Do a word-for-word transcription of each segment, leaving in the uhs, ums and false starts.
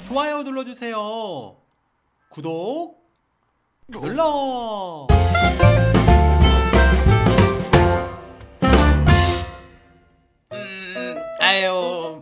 좋아요 눌러주세요. 구독 눌러. 음, 아유,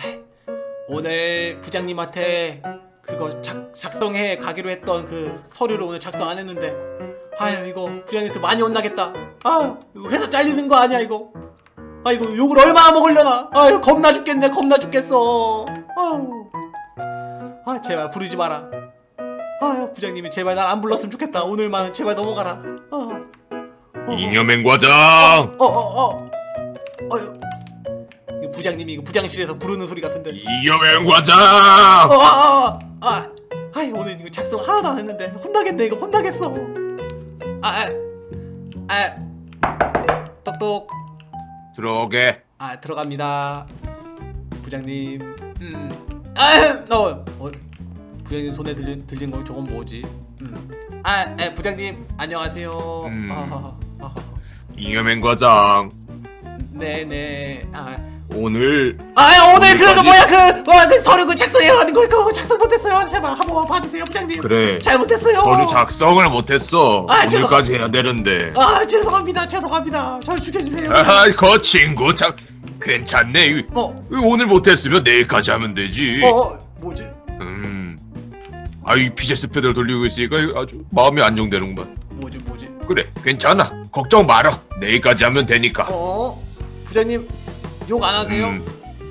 오늘 부장님한테 그거 작, 작성해 가기로 했던 그 서류를 오늘 작성 안 했는데, 아유 이거 부장님한테 많이 혼나겠다. 아, 이거 회사 잘리는 거 아니야 이거. 아 이거 욕을 얼마나 먹으려나. 아유 겁나 죽겠네, 겁나 죽겠어. 아유, 아 제발 부르지 마라. 아유 부장님이 제발 날 안 불렀으면 좋겠다. 오늘만은 제발 넘어가라. 어. 어. 잉여맨 과장. 어어어 어, 어, 어. 어. 이거 부장님이 이거 부장실에서 부르는 소리 같은데. 잉여맨 과장. 어, 아, 아, 아, 아이 오늘 이거 작성 하나도 안 했는데 혼나겠네. 이거 혼나겠어. 아, 아, 아, 똑똑. 들어오게. 아 들어갑니다. 부장님. 음. 아, 어, 어. 부장님 손에 들린 들린 거 저건 뭐지? 음. 아, 에, 부장님 안녕하세요. 음. 아, 아, 아. 잉여맨 과장. 네네. 아. 오늘. 아 오늘 오늘까지... 그거 뭐야 그 뭐야 그 서류 그 작성해야 하는 걸 그거 작성 못했어요. 제발 한 번만 봐주세요 부장님. 그래. 잘못했어요. 서류 작성을 못했어. 아, 오늘까지 죄송... 해야 되는데. 아 죄송합니다 죄송합니다. 저를 죽여주세요. 아, 그 친구 참 괜찮네. 어. 오늘 못했으면 내일까지 하면 되지. 어, 어 뭐지? 음. 아이 피제스 페달 돌리고 있으니까 아주 마음이 안정되는구만. 뭐지 뭐지? 그래 괜찮아. 걱정 말아. 내일까지 하면 되니까. 어? 부장님 욕 안 하세요? 음,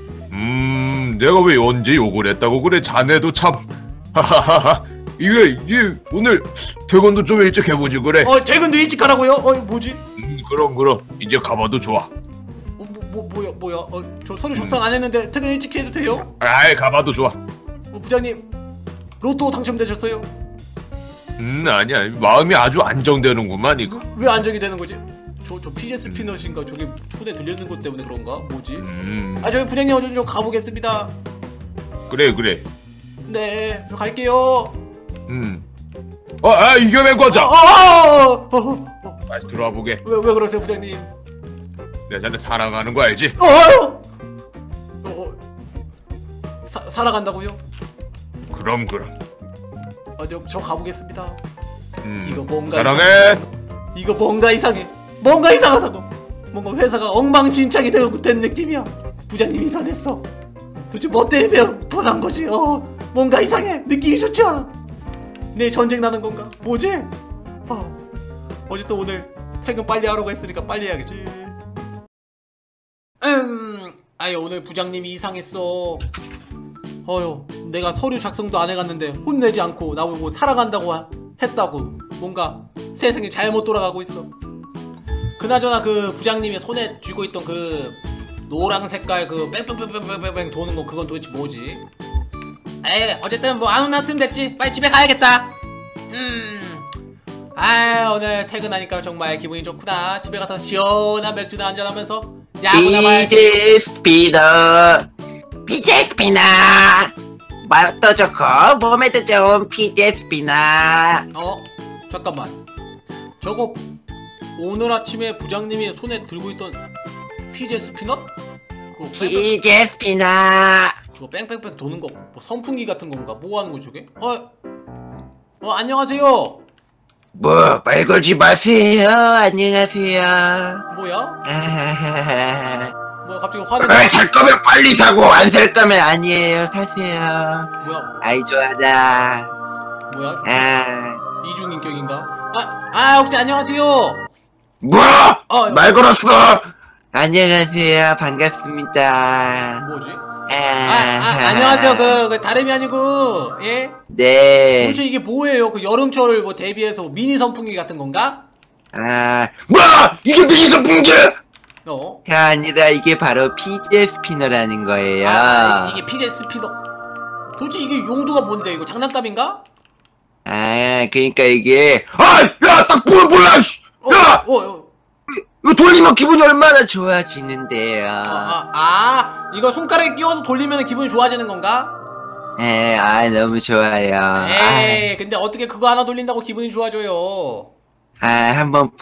음 내가 왜 언제 욕을 했다고 그래. 자네도 참. 하하하하. 이게 이게 오늘 퇴근도 좀 일찍 해보지 그래. 어 퇴근도 일찍 하라고요? 어 뭐지? 음 그럼 그럼 이제 가봐도 좋아. 어, 뭐, 뭐 뭐야 뭐야? 어 저 서류 작성 안 했는데 퇴근 일찍 해도 돼요? 아이 가봐도 좋아. 어, 부장님 로또 당첨되셨어요? 음 아니야. 마음이 아주 안정되는구만 이거. 왜 안정이 되는 거지? 저, 저 피제 스피너신가? 저게 손에 들리는 것 때문에 그런가? 뭐지? 음. 아 저기 부장님 어디 좀 가보겠습니다. 그래 그래. 네, 저 갈게요. 음. 어, 아 이겨맨 과장. 어, 어, 어, 어, 어. 다시 들어와 보게. 왜, 왜 그러세요 부장님? 내가 자네 사랑하는 거 알지? 어, 어, 어, 어. 사, 살아간다고요? 그럼 그럼. 아, 저, 저 가보겠습니다. 음. 이거 뭔가 사랑해. 이상해. 이거 뭔가 이상해. 뭔가 이상하다고. 뭔가 회사가 엉망진창이 되고 된 느낌이야. 부장님이 변했어. 도대체 뭐 때문에 변한 거지? 어, 뭔가 이상해. 느낌이 좋지 않아. 내일 전쟁 나는 건가? 뭐지? 아, 어쨌든 오늘 퇴근 빨리 하라고 했으니까 빨리 해야겠지. 음, 아유 오늘 부장님이 이상했어. 어휴, 내가 서류 작성도 안 해갔는데 혼내지 않고 나보고 살아간다고 하, 했다고. 뭔가 세상이 잘못 돌아가고 있어. 그나저나 그 부장님이 손에 쥐고 있던 그 노랑 색깔 그 뺑뺑뺑뺑뺑뺑 도는 거 그건 도대체 뭐지? 에이 어쨌든 뭐 안 혼났으면 됐지. 빨리 집에 가야겠다. 음, 아 오늘 퇴근하니까 정말 기분이 좋구나. 집에 가서 시원한 맥주나 한잔하면서 야구나 봐야지. 피제 스피너, 피제 스피너. 맛도 좋고 몸에도 좋은 피제 스피너. 어? 잠깐만. 저거 오늘 아침에 부장님이 손에 들고 있던 피제 스피넛? 그거 뺑뺑, 피제 스피너. 그거 뺑뺑뺑 도는 거 뭐 선풍기 같은 건가? 뭐 하는 거지 저게? 어? 어 안녕하세요. 뭐 말 걸지 마세요. 안녕하세요. 뭐야? 아하하하. 뭐야 갑자기 화내? 아, 살 거면 빨리 사고 안 살 거면 아니에요. 사세요. 뭐야? 아이 좋아라. 뭐야? 아. 이중인격인가? 아, 아 혹시 안녕하세요. 뭐? 어, 말 걸었어. 안녕하세요. 반갑습니다. 뭐지? 아, 아, 아 안녕하세요. 그, 그 다름이 아니고 예? 네. 도대체 이게 뭐예요? 그 여름철을 뭐 대비해서 미니 선풍기 같은 건가? 아, 뭐? 이게 미니 선풍기? 어? 가 아니라 이게 바로 피제 스피너라는 거예요. 아, 이게 피제 스피너. 도대체 이게 용도가 뭔데? 이거 장난감인가? 아, 그러니까 이게 아, 야, 딱 보면 몰라. 어, 야, 어, 어. 이거 돌리면 기분이 얼마나 좋아지는데요. 아, 아, 아, 이거 손가락에 끼워서 돌리면 기분이 좋아지는 건가? 에, 아, 너무 좋아요. 에이, 근데 어떻게 그거 하나 돌린다고 기분이 좋아져요? 아, 한번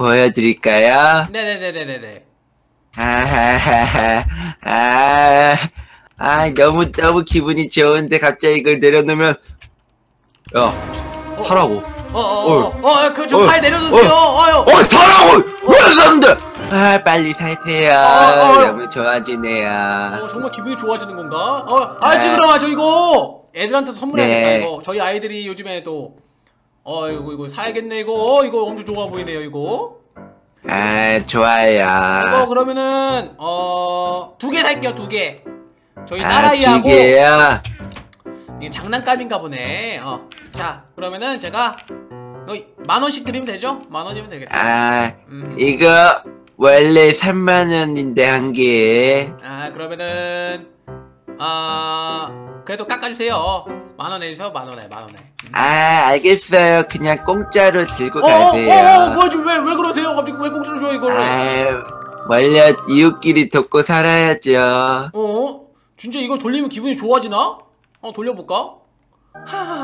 보여드릴까요? 네네네네네네. 아하하하, 아, 아 너무 너무 기분이 좋은데 갑자기 이걸 내려놓으면 야 어. 타라고. 어어어어그 좀 어. 팔 내려놓으세요. 어요. 어 타라고 왜 샀는데? 아 빨리 사세요. 어, 어. 너무 좋아지네요. 어 정말 기분이 좋아지는 건가? 어 알지 그럼 아저 이거 애들한테도 선물해야겠다. 네. 이거 저희 아이들이 요즘에 또 어 이거 이거 사야겠네 이거. 어, 이거 엄청 좋아 보이네요 이거. 아 이거 좋아요. 그러면은 어 두 개 살게요 두 개. 저희 아 딸아이하고 기계야. 이게 장난감인가 보네. 어 자 그러면은 제가 이거 만 원씩 드리면 되죠? 만 원이면 되겠다. 아 음. 이거 원래 삼만 원인데 한 개에. 아 그러면은 아 그래도 깎아주세요. 만 원 내주세요 만 원에 만 원에. 아 알겠어요. 그냥 공짜로 들고 어어어 가세요. 뭐지 왜왜 그러세요? 갑자기 왜 공짜로 줘요 이거를? 아 원래 이웃끼리 돕고 살아야죠. 어? 진짜 이걸 돌리면 기분이 좋아지나? 어 돌려볼까? 하...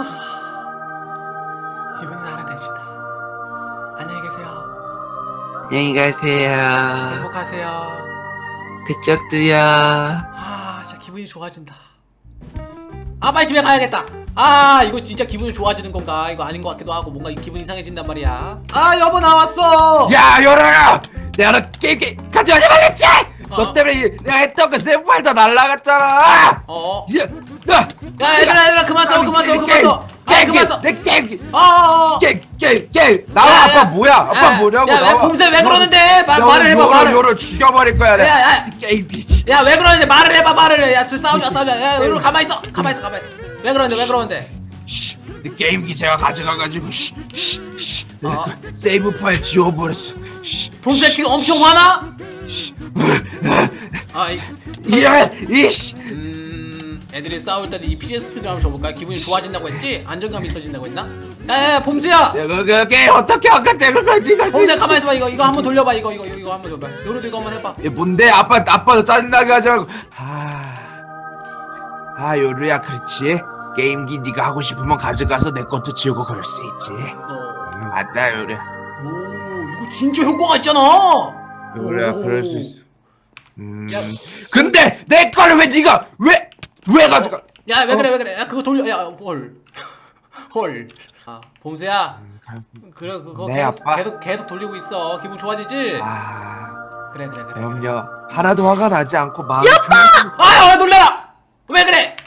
기분이 나른해지다. 안녕히 계세요. 안녕히 가세요. 행복하세요. 그쪽도요. 아 진짜 기분이 좋아진다. 아 빨리 집에 가야겠다. 아 이거 진짜 기분이 좋아지는 건가? 이거 아닌 것 같기도 하고 뭔가 기분이 이상해진단 말이야. 아 여보 나왔어. 야 열어라. 내가 너 게임 게임 가져가지 말랬지. 어. 너 때문에 내가 했던 그 샘플 다 날라갔잖아. 어. 야, 야, 야 얘들아 얘들아 그만 싸워 그만 싸워 그만 싸워. 아 그만 싸워. 내 게임, 어어어. 게임, 게임, 게임. 나와 야, 아빠 야. 뭐야? 아빠 야, 뭐냐고? 야, 왜 나와. 봄새 왜 너- 그러는데? 마- 너 말을 해봐, 요로, 말을. 요로 죽여버릴 거야. 내가. 야, 야. 게임. 야 왜 그러는데 말을 해봐 말을 해. 야 둘 싸우자 싸우자. 야 이리 가만히 있어 가만히 있어 가만히 있어. 왜 그러는데 왜 그러는데? 씨, 내 게임기 제가 가져가가지고 씨, 씨, 씨, 어? 세이브 파일 지워버렸어. 씨, 봄새 지금 엄청 화나? 아 이, 이래, 이씨. 음 애들이 싸울 때는 이 피지 스피드 한번 줘볼까? 기분이 좋아진다고 했지? 안정감이 있어진다고 했나? 야야 봄새야. 내가 그 게임 어떻게 아까 내가 가지가? 봄새 가만히 있어봐. 이거 이거 한번 돌려봐. 이거 이거 이거, 이거 한번 줘봐. 요로도 이거 한번 해봐. 얘 뭔데? 아빠 아빠도 짜증나게 하지 말고. 아, 아 요루야 그렇지. 게임기 네가 하고 싶으면 가져가서 내 것도 지우고 그럴 수 있지. 어. 음, 맞다 요루야. 오 이거 진짜 효과가 있잖아. 요루야 오. 그럴 수 있어. 음. 야. 근데 내 거를 왜 네가 왜 왜 가져가? 야 왜 어? 그래 왜 그래? 야 그거 돌려. 야 헐. 헐. 아 봄새야. 그래 그거 네, 계속, 아빠. 계속 계속 돌리고 있어. 기분 좋아지지? 아, 그래 그래 그래. 그럼요. 하나도 화가 나지 않고 마음이 아, 아 놀래라. 왜 그래?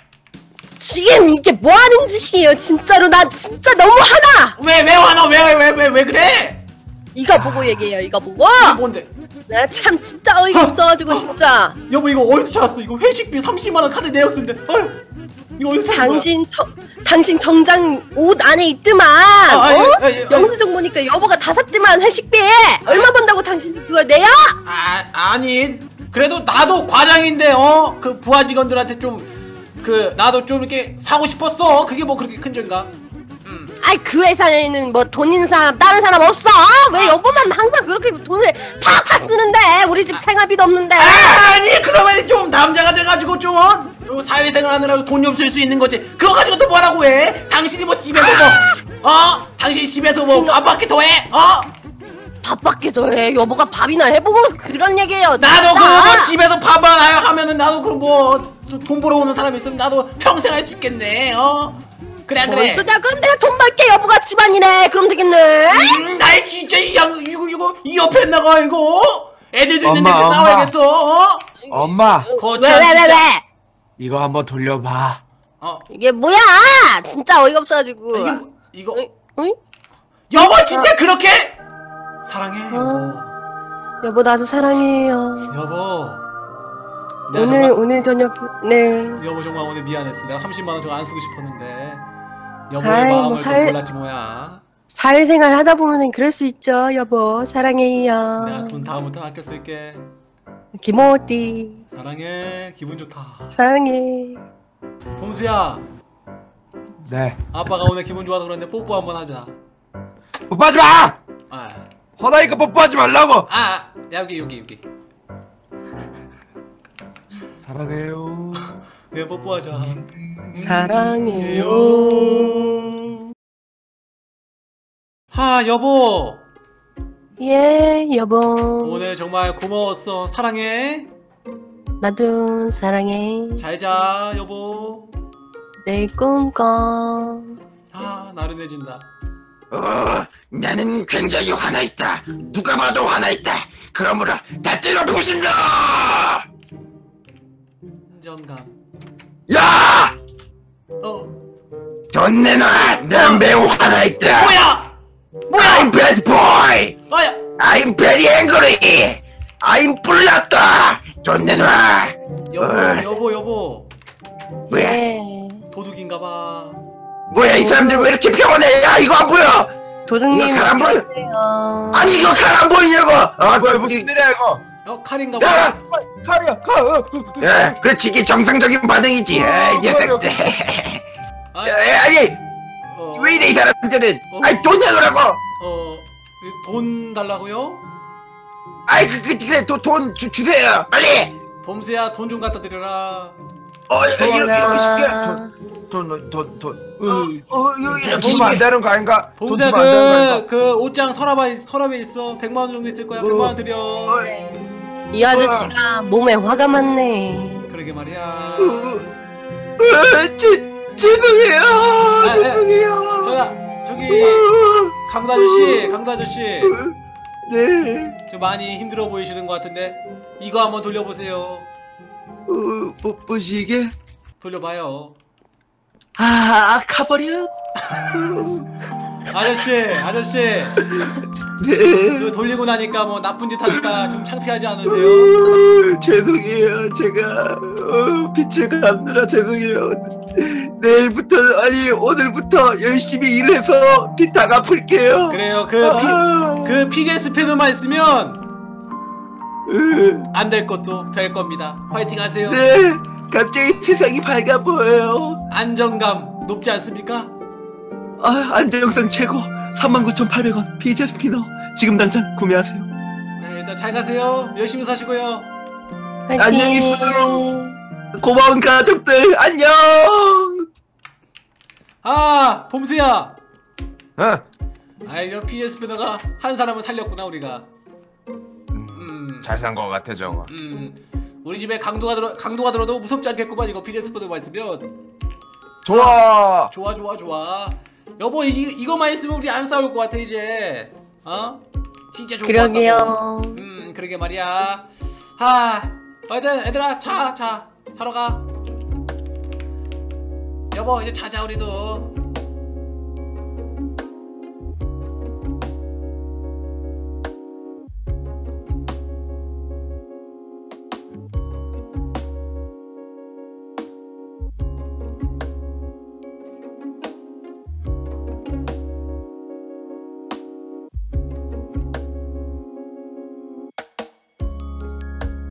지금 이게 뭐 하는 짓이에요? 진짜로 나 진짜 너무 화나! 왜 왜 화나? 왜 왜 왜 왜 그래? 이거 보고 얘기해요. 이거 보고. 이게 뭔데? 나 참 진짜 어이가 없어가지고 진짜. 여보 이거 어디서 찾았어? 이거 회식비 삼십만 원 카드 내역 쓴데. 아유. 이거 어디서 찾은 거야? 당신 저, 당신 정장 옷 안에 있더만. 아, 아니, 어? 아니, 아니. 영수증 보니까 여보가 다 샀지만 회식비 얼마 번다고 당신 그걸 내요? 아 아니 그래도 나도 과장인데 어 그 부하 직원들한테 좀 그 나도 좀 이렇게 사고 싶었어. 그게 뭐 그렇게 큰 죄인가? 아이 그 회사에는 뭐 돈 있는 사람 다른 사람 없어? 왜 여보만 항상 그렇게 돈을 팍팍 쓰는데 우리 집 생활비도 없는데. 아니 그러면 좀 남자가 돼가지고 좀 어? 사회생활 하느라고 돈이 없을 수 있는 거지. 그거 가지고 또 뭐라고 해? 당신이 뭐 집에서 뭐 어? 당신 집에서 뭐 밥밖에 더 해? 어? 밥밖에 더 해. 여보가 밥이나 해보고 그런 얘기예요. 나도 진짜. 그거 뭐 집에서 밥만 하면은 나도 그럼 뭐 돈 벌어 오는 사람 있으면 나도 평생 할 수 있겠네. 어? 그래 안 뭔 그래? 소리야? 그럼 내가 돈 벌게. 여보가 집안이네. 그럼 되겠네. 음, 나이 진짜 이 양 이거 이거 이 옆에 나가 이거 애들도 있는데 엄마, 왜 엄마. 싸워야겠어? 어? 엄마 거참 왜 왜 왜 왜, 진짜. 왜? 이거 한번 돌려봐. 어 이게 뭐야? 진짜 어이가 없어가지고. 이게 뭐- 이거 어이? 어이? 여보 진짜 그렇게 사랑해 여보. 어. 여보 나도 사랑해요. 여보 내가 오늘 정말 오늘 저녁 네. 여보 정말 오늘 미안했어. 내가 삼십만 원 저거 안 쓰고 싶었는데 여보의 아이, 뭐 마음을 살- 또 몰랐지 뭐야. 사회생활 하다 보면은 그럴 수 있죠. 여보 내가 사랑해요. 돈 다음부터 아껴 쓸게. 김어디 사랑해. 기분 좋다. 사랑해. 봄수야 네. 아빠가 오늘 기분 좋아서 그런데 뽀뽀 한번 하자. 뽀뽀하지 마. 아, 화나니까 뽀뽀하지 말라고. 아 여기 여기 여기. 사랑해요. 네 뽀뽀하자. 사랑해요. 하 여보 예 여보. 오늘 정말 고마웠어. 사랑해. 나도 사랑해. 잘자 여보. 내 꿈꿔. 아 나른해진다. 어, 나는 굉장히 화나 있다. 누가 봐도 화나 있다. 그러므로 다 때려 부신다. 안정감. 야! 어 돈 내놔. 난 매우 화나 있다. 뭐야? 뭐야? I'm bad boy. 아야. I'm very angry. I'm 불났다. 돈 내놔. 여보 어. 여보 여보. 뭐야? 네. 도둑인가봐. 뭐야 이 사람들 왜 이렇게 평온해? 야 이거 안 보여? 도둑님. 이거 칼 안 보여? 안녕하세요. 아니 이거 칼 안 보이냐고? 아 뭐야 그 무슨 일이야 이거? 어 칼인가봐. 야! 칼이야 칼. 어, 어, 어. 야, 그렇지 이게 정상적인 반응이지. 아, 이 녀석들. 아, 야, 야, 아니 어, 왜 이래 이 사람들은? 어? 아니 돈 내놓으라고. 어, 돈 달라고요? 아이 그, 그, 그래 돈, 돈 주, 주세요 빨리. 범수야 돈 좀 갖다 드려라. 어 이렇게 이렇게 쉽게. 아, 돈돈돈 어, 어 이렇게 돈 이렇게 주면 안 쉽게. 되는 거 아닌가? 돈 범수야 주면 안 되는 거 아닌가? 그, 그 옷장 서랍에, 서랍에 있어. 백만 원 정도 있을 거야. 백만 원 드려. 어, 이 아저씨가 몸에 화가 많네. 그러게 말이야. 어, 어, 제, 죄송해요. 아, 죄송해요. 저야, 저기, 어, 강도 아저씨, 강도 아저씨. 네. 좀 많이 힘들어 보이시는 것 같은데. 이거 한번 돌려보세요. 어, 뭐, 뭐지 이게? 돌려봐요. 아, 가버려. 아저씨, 아저씨. 네. 이거 돌리고 나니까 뭐 나쁜 짓 하니까 좀 창피하지 않으세요? 어, 죄송해요. 제가 어, 빛을 감느라 죄송해요. 내일부터 아니 오늘부터 열심히 일해서 빚 다 갚을게요. 그래요. 그 피, 아, 그 피제 스패너만 있으면 으, 안 될 것도 될 겁니다. 화이팅 하세요. 네. 갑자기 세상이 밝아 보여요. 안정감 높지 않습니까? 아, 안전영상 최고. 삼만 구천팔백 원 피제 스피너 지금 당장 구매하세요. 네, 일단 잘 가세요. 열심히 사시고요. 안녕히 화이팅. 있어요. 고마운 가족들 안녕. 아, 봄수야. 어? 아, 이런 피제 스패너가 한 사람을 살렸구나 우리가. 음, 잘 산 거 같아 저거. 음, 우리 집에 강도가 들어 강도가 들어도 무섭지 않겠구만 이거 피제 스패너만 있으면. 좋아. 좋아, 좋아, 좋아. 여보 이 이거만 있으면 우리 안 싸울 것 같아 이제. 어? 진짜 좋을 것 같다고. 그러게요. 음, 그러게 말이야. 하, 하여튼 애들아 자, 자, 자러 가. 여보 이제 자자 우리도.